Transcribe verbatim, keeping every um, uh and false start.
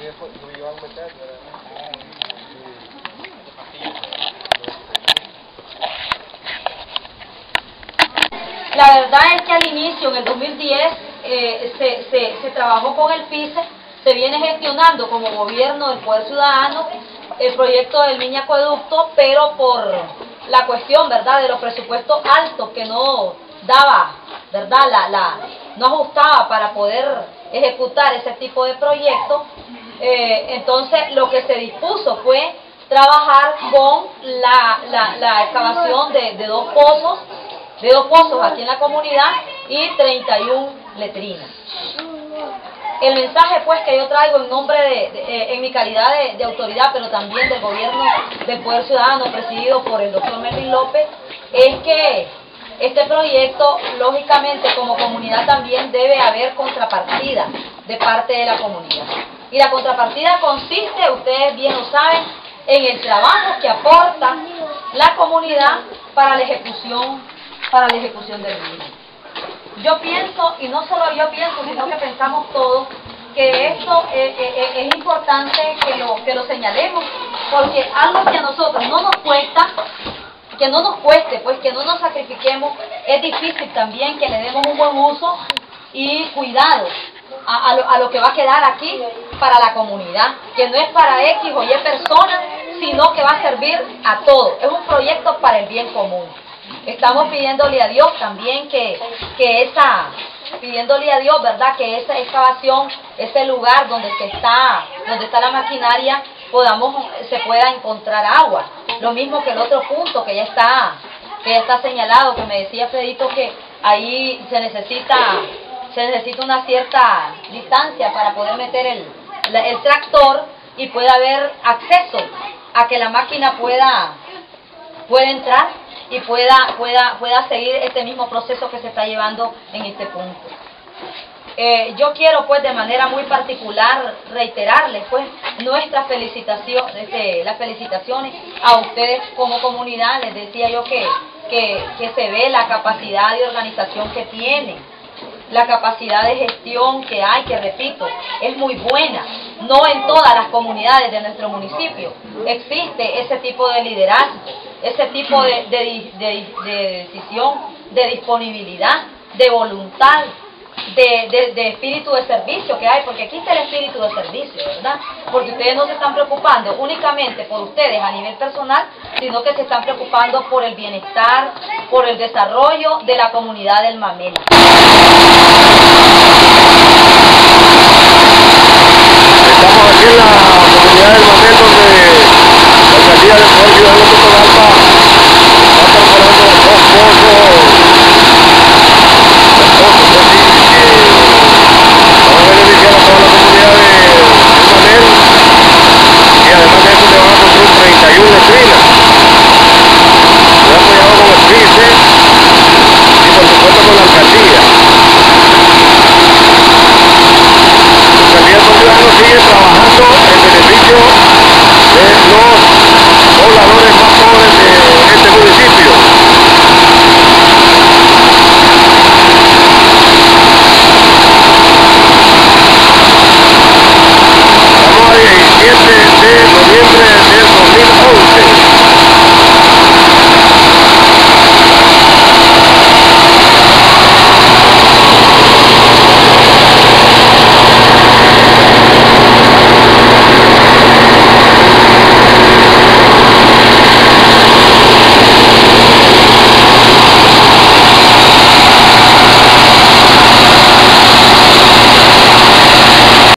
La verdad es que al inicio, en el dos mil diez, eh, se, se, se trabajó con el P I C E, se viene gestionando como gobierno del Poder Ciudadano el proyecto del mini acueducto, pero por la cuestión, ¿verdad?, de los presupuestos altos que no daba, ¿verdad?, la, la, no ajustaba para poder ejecutar ese tipo de proyectos, eh, entonces lo que se dispuso fue trabajar con la, la, la excavación de, de dos pozos, de dos pozos aquí en la comunidad y treinta y una letrinas. El mensaje pues que yo traigo en nombre de, de eh, en mi calidad de, de autoridad, pero también del gobierno del Poder Ciudadano presidido por el doctor Melvin López, es que este proyecto, lógicamente, como comunidad también debe haber contrapartida de parte de la comunidad. Y la contrapartida consiste, ustedes bien lo saben, en el trabajo que aporta la comunidad para la ejecución, para la ejecución del mismo. Yo pienso, y no solo yo pienso, sino que pensamos todos, que esto es, es, es importante que lo, que lo señalemos, porque algo que a nosotros no nos cuesta, que no nos cueste, pues que no nos sacrifiquemos, es difícil también que le demos un buen uso y cuidado a, a, lo, a lo que va a quedar aquí para la comunidad, que no es para X o Y personas, sino que va a servir a todos. Es un proyecto para el bien común. Estamos pidiéndole a Dios también que, que esa, pidiéndole a Dios, ¿verdad?, que esa excavación, ese lugar donde se está, donde está la maquinaria, podamos, se pueda encontrar agua. Lo mismo que el otro punto que ya está, que ya está señalado, que me decía Fredito que ahí se necesita, se necesita una cierta distancia para poder meter el, el tractor y pueda haber acceso a que la máquina pueda, pueda entrar y pueda, pueda, pueda seguir este mismo proceso que se está llevando en este punto. Eh, yo quiero pues de manera muy particular reiterarles pues nuestras felicitaciones, este, las felicitaciones a ustedes como comunidad. Les decía yo que, que, que se ve la capacidad de organización que tienen, la capacidad de gestión que hay, que repito, es muy buena. No en todas las comunidades de nuestro municipio existe ese tipo de liderazgo, ese tipo de, de, de, de decisión, de disponibilidad, de voluntad, de, de, de espíritu de servicio que hay, porque aquí está el espíritu de servicio, ¿verdad? Porque ustedes no se están preocupando únicamente por ustedes a nivel personal, sino que se están preocupando por el bienestar, por el desarrollo de la comunidad del Mamel. Estamos aquí en la comunidad del Mamel, donde la alcaldía del Poder Ciudadano de Totogalpa está perforando dos pozos